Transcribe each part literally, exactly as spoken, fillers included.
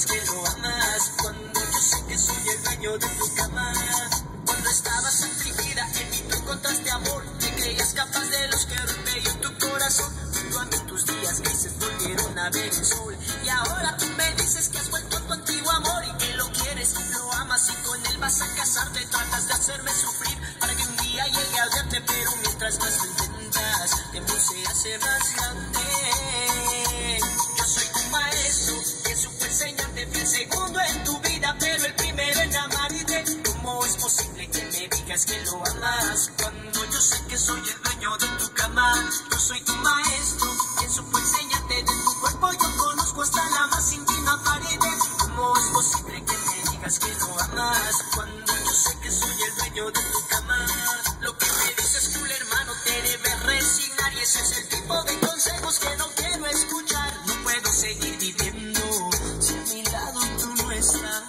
digas que lo amas cuando yo sé que soy el dueño de tu cama. Cuando estabas afligida, en mí tú encontraste amor. Te creías capaz de los que rompieron tu corazón. Junto a mí tus días grises volvieron a ver el sol. Y ahora tú me dices que has vuelto a tu antiguo amor y que lo quieres, lo amas y con él vas a casarte. Tratas de hacerme sufrir para que un día llegue a verte, pero mientras más lo intentas, tiempo se hace más grande. Yo soy tu maestro, que supo enseñarte, fui el segundo en tu vida, pero el primero en amarte. ¿Cómo es posible que me digas que lo amas cuando yo sé que soy el dueño de tu cama? Yo soy tu maestro, que supo enseñarte, de tu cuerpo yo conozco hasta la más íntima pared. ¿Cómo es posible que me digas que lo amas cuando yo sé que soy el dueño de tu cama? Lo que me dices, cool hermano, te debes resignar, y ese es el tipo de consejos que no quiero escuchar. No puedo seguir viviendo si a mi lado tú no estás.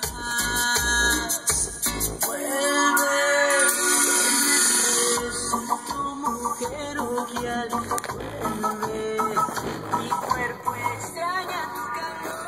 Vuelve, soy tu mujer ojial. Vuelve, mi cuerpo extraña tu calor.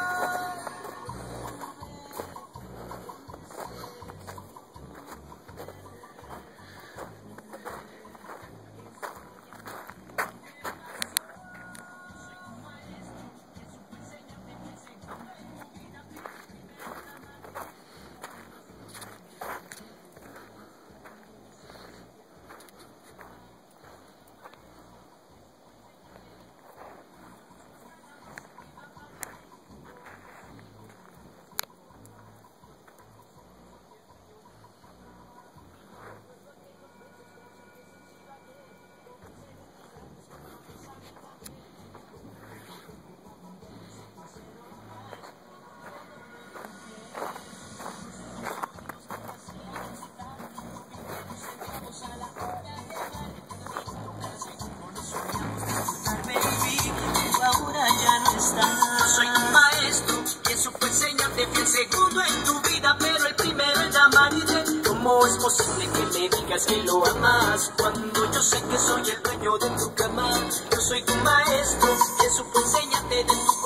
Yo soy tu maestro, quien supo enseñarte, fui el segundo en tu vida, pero el primero en amarte. ¿Cómo es posible que me digas que lo amas cuando yo sé que soy el dueño de tu cama? Yo soy tu maestro, quien supo enseñarte, de tu